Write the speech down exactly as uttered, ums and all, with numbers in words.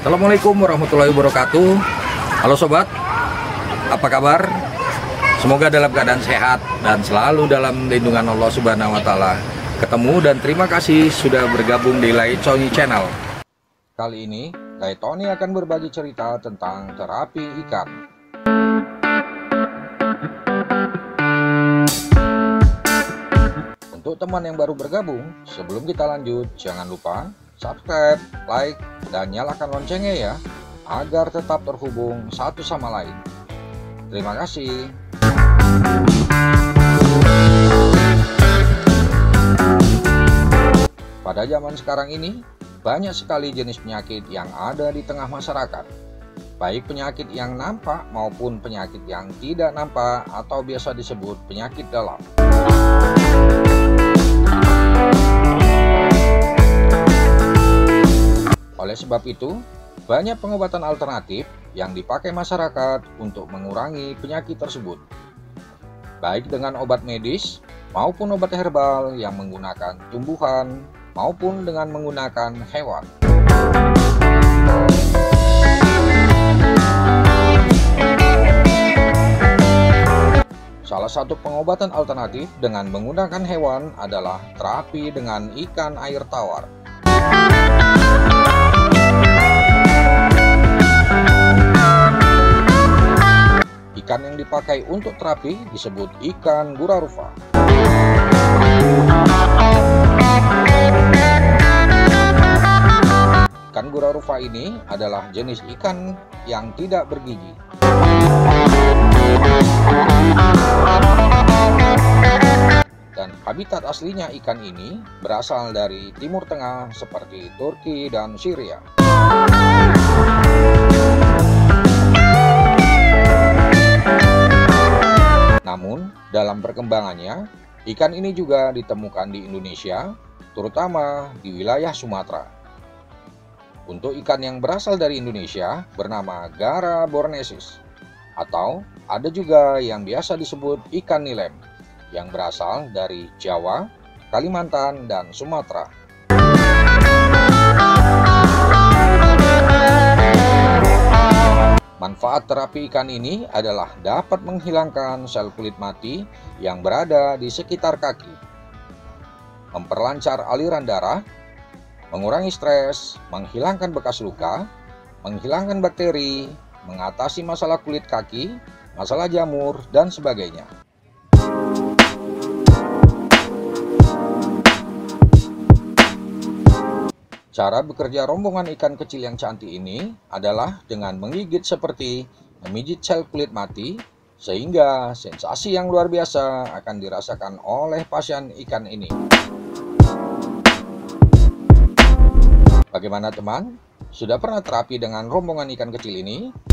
Assalamualaikum warahmatullahi wabarakatuh. Halo sobat, apa kabar? Semoga dalam keadaan sehat dan selalu dalam lindungan Allah Subhanahu wa Ta'ala. Ketemu dan terima kasih sudah bergabung di Lai Tony Channel. Kali ini Lai Tony akan berbagi cerita tentang terapi ikan. Untuk teman yang baru bergabung, sebelum kita lanjut, jangan lupa subscribe, like, dan nyalakan loncengnya ya, agar tetap terhubung satu sama lain. Terima kasih. Pada zaman sekarang ini, banyak sekali jenis penyakit yang ada di tengah masyarakat. Baik penyakit yang nampak maupun penyakit yang tidak nampak atau biasa disebut penyakit dalam. Oleh sebab itu, banyak pengobatan alternatif yang dipakai masyarakat untuk mengurangi penyakit tersebut. Baik dengan obat medis maupun obat herbal yang menggunakan tumbuhan maupun dengan menggunakan hewan. Salah satu pengobatan alternatif dengan menggunakan hewan adalah terapi dengan ikan air tawar. Ikan yang dipakai untuk terapi disebut ikan guraruva. Ikan guraruva ini adalah jenis ikan yang tidak bergigi. Dan habitat aslinya ikan ini berasal dari Timur Tengah seperti Turki dan Syria. Namun, dalam perkembangannya, ikan ini juga ditemukan di Indonesia, terutama di wilayah Sumatera. Untuk ikan yang berasal dari Indonesia bernama Gara bornesis, atau ada juga yang biasa disebut ikan nilem, yang berasal dari Jawa, Kalimantan, dan Sumatera. Manfaat terapi ikan ini adalah dapat menghilangkan sel kulit mati yang berada di sekitar kaki, memperlancar aliran darah, mengurangi stres, menghilangkan bekas luka, menghilangkan bakteri, mengatasi masalah kulit kaki, masalah jamur, dan sebagainya. Cara bekerja rombongan ikan kecil yang cantik ini adalah dengan menggigit seperti memijit sel kulit mati, sehingga sensasi yang luar biasa akan dirasakan oleh pasien ikan ini. Bagaimana teman? Sudah pernah terapi dengan rombongan ikan kecil ini?